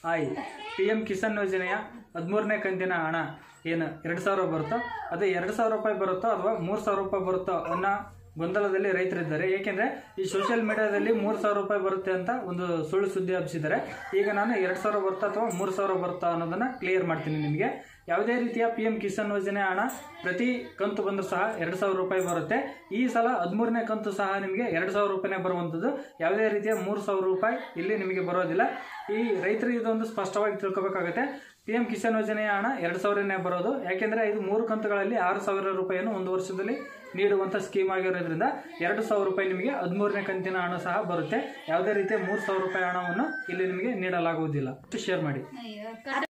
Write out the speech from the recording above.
Hi, PM Kisan ಯೋಜನೆಯ 13ನೇ ಕಂತಿನ ಹಣ ಏನು 2000 ಬರುತ್ತೋ ಅದು 2000 ರೂಪಾಯಿ ಬರುತ್ತೋ ಅಥವಾ 3000 ರೂಪಾಯಿ ಬರುತ್ತೋ ಅನ್ನೋ ಗೊಂದಲದಲ್ಲಿ ರೈತರಿದ್ದಾರೆ. ಏಕೆಂದರೆ ಈ ಸೋಷಿಯಲ್ ಮೀಡಿಯಾದಲ್ಲಿ 3000 ರೂಪಾಯಿ ಬರುತ್ತೆ ಅಂತ ಒಂದು ಸುಳ್ಳು ಸುದ್ದಿ ಹಬ್ಬಿಸಿದ್ದಾರೆ. ಈಗ ನಾನು 2000 ಬರುತ್ತಾ ಅಥವಾ 3000 ಬರುತ್ತಾ ಅನ್ನೋದನ್ನು ಕ್ಲಿಯರ್ ಮಾಡ್ತೀನಿ. ನಿಮಗೆ ಯಾವುದೇ ರೀತಿಯ PM ಕಿಸಾನ್ ಯೋಜನೆ ಹಣ ಪ್ರತಿ ಕಂತು ಬಂದರೂ ಸಹ 2000 ರೂಪಾಯಿ ಬರುತ್ತೆ. ಈ ಸಲ 13ನೇ ಕಂತು ಸಹ ನಿಮಗೆ 2000 ರೂಪಾಯಿನೇ ಬರುವಂಥದ್ದು. ಯಾವುದೇ ರೀತಿಯ 3000 ರೂಪಾಯಿ ಇಲ್ಲಿ ನಿಮಗೆ ಬರೋದಿಲ್ಲ. ಈ ರೈತರು ಇದೊಂದು ಸ್ಪಷ್ಟವಾಗಿ ತಿಳ್ಕೊಬೇಕಾಗುತ್ತೆ. PM ಕಿಸಾನ್ ಯೋಜನೆಯ ಹಣ 2000ನೇ ಬರೋದು. ಯಾಕೆಂದರೆ ಇದು 3 ಕಂತುಗಳಲ್ಲಿ 6000 ರೂಪಾಯಿಯನ್ನು ಒಂದು ವರ್ಷದಲ್ಲಿ ನೀಡುವಂಥ ಸ್ಕೀಮ್ ಆಗಿರೋದ್ರಿಂದ 2000 ರೂಪಾಯಿ ನಿಮಗೆ 13ನೇ ಕಂತಿನ ಹಣ ಸಹ ಬರುತ್ತೆ. ಯಾವುದೇ ರೀತಿಯ 3000 ರೂಪಾಯಿ ಹಣವನ್ನು ಇಲ್ಲಿ ನಿಮಗೆ ನೀಡಲಾಗುವುದಿಲ್ಲ. ಶೇರ್ ಮಾಡಿ.